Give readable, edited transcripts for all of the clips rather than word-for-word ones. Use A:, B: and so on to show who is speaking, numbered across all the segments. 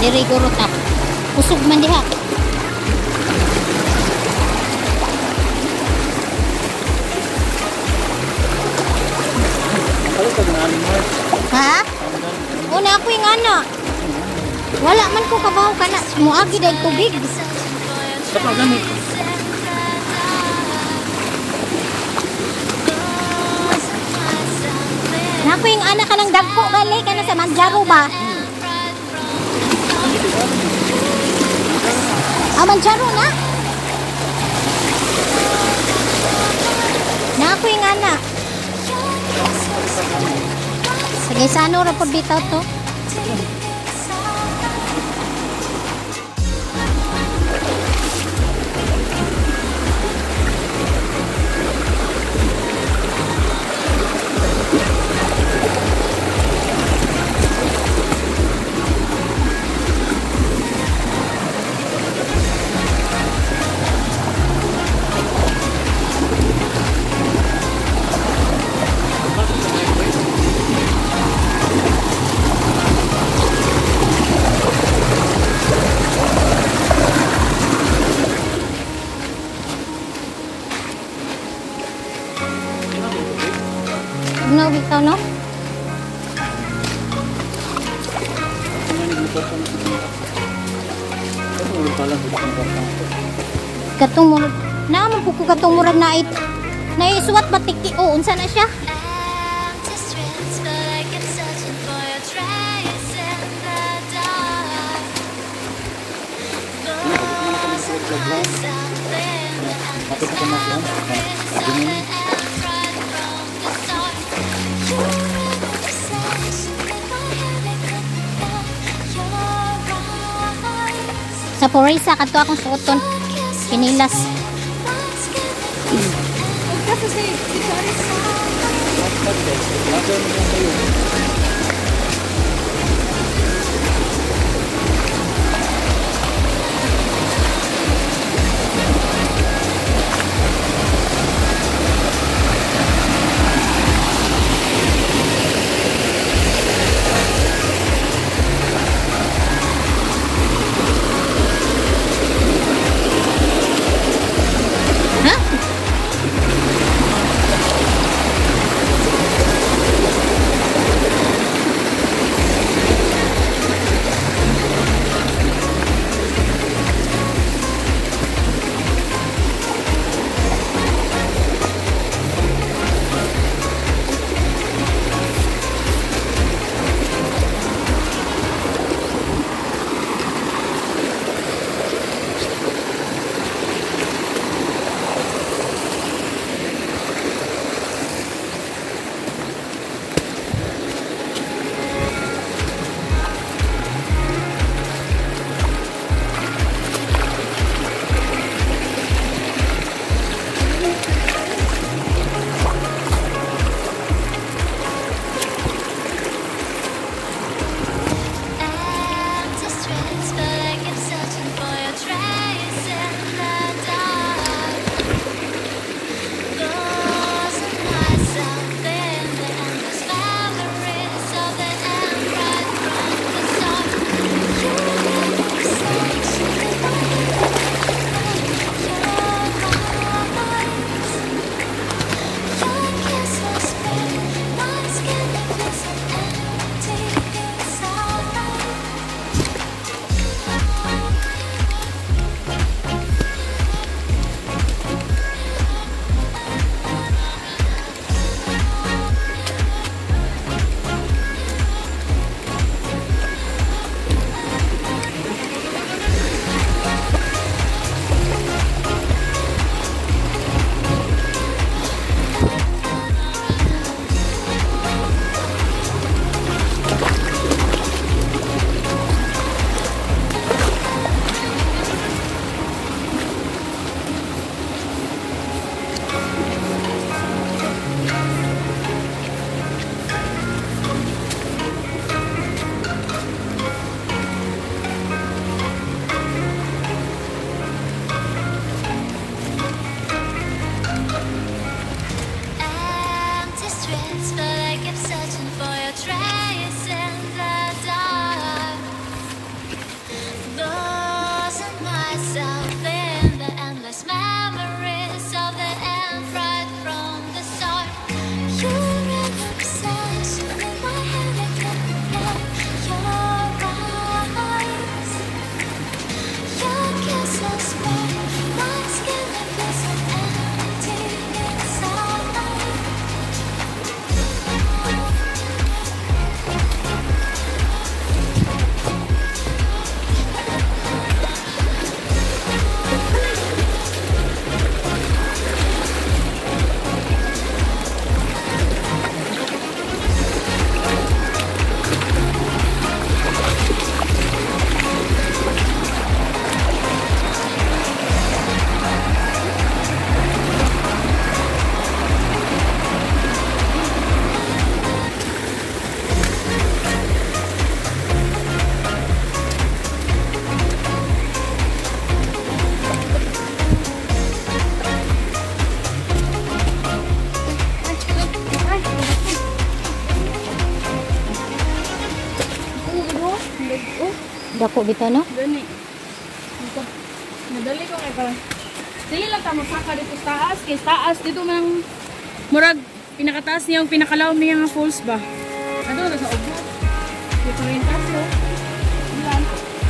A: Diri guro ta. Usog man diha. Ha? Una ako yung ana. Wala man ko kabaw kana. Muagi dahil tubig.
B: Sapa gani.
A: Naku yung ana ka ng dagko gali ka na sa Manjaro ba? Manjaro na? Naku yung ana. Sige, sa ano rapod bitaw to? No, bitaw no? Katong murag naman po ko katong murag na naisuwat batiki o unsa na siya? Sa Porisa kadto akong suoton kinilas.
B: Oh,
A: Dako bitaw no?
B: gani. Ito. Nadali ko kay para. Dili lang tamo saka dito sa taas. Kay taas dito man murag pinakataas niya yung pinakalaw niya nga falls ba. Ano na sa ubo? Dito rin tayo. Ilan?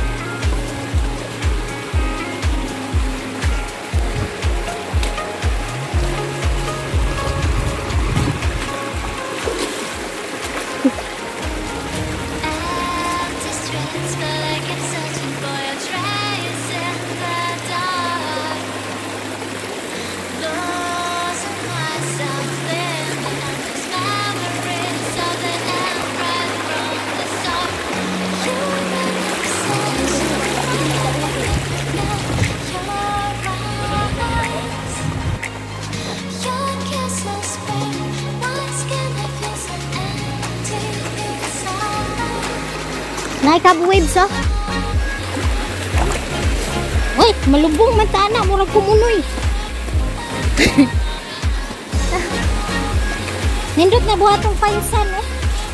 A: Naikab waves oh. Uy, malubong man ta na, murag kumunoy. Nindot na buhatong painsan oh.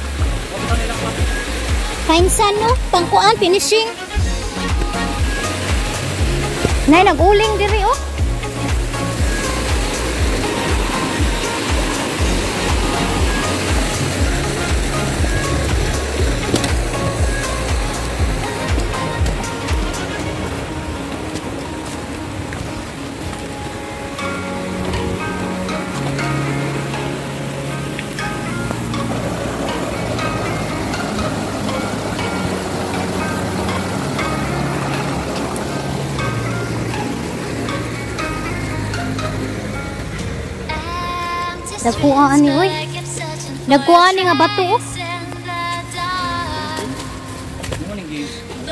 A: Painsan no, pangkuan finishing. Nay naguling diri oh. Nagkuhaan ni oy. Nagkuhaan ni nga bato oh.
B: Ano ning game?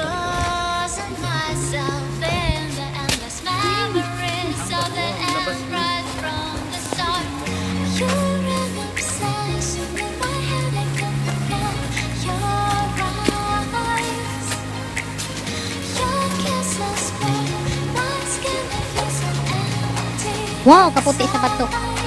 A: Wow, kaputi sa bato.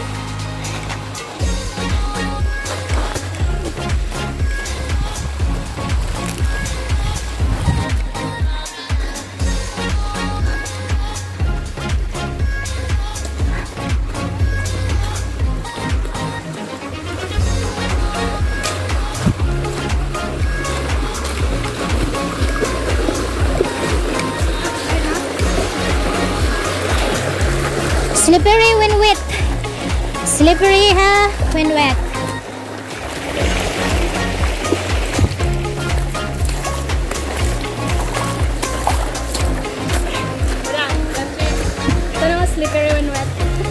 A: Slippery when wet. Slippery ha when wet.
B: Wala, ito naman slippery when wet.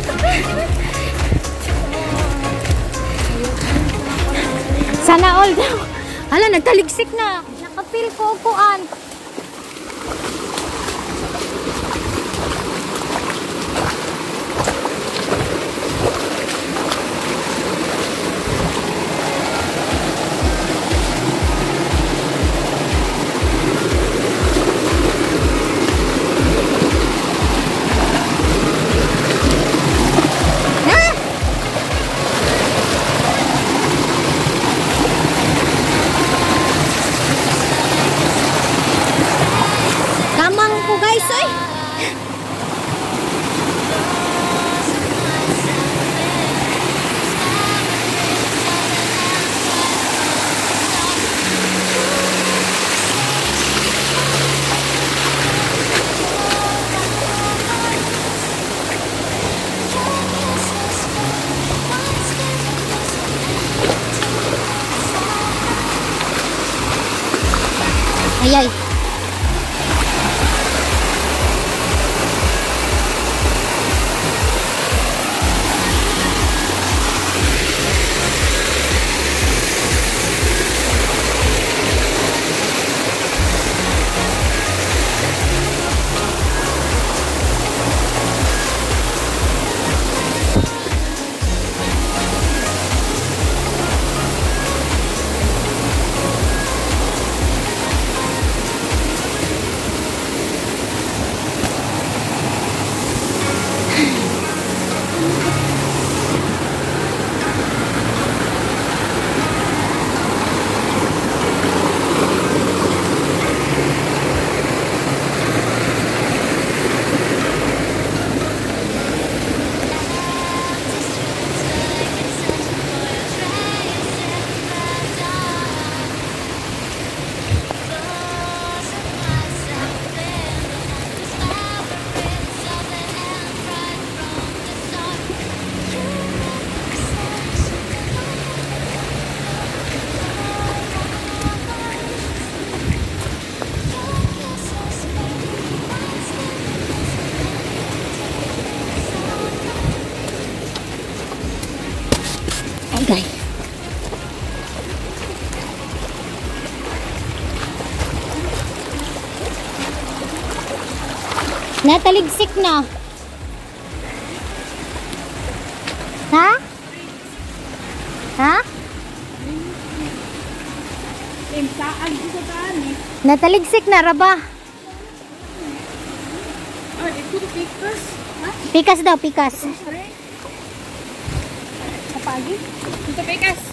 A: Sana all daw. Hala, nagtaligsik na. Nakapil ko kuan. Kamang ko guys ay. Ay ay. Nataligsik na. Ha? Ha?
B: Saan dito saan eh.
A: Nataligsik na raba.
B: Ay, ito pikas. Ha?
A: Pikas daw, pikas.
B: Sa pagi? Ito pikas.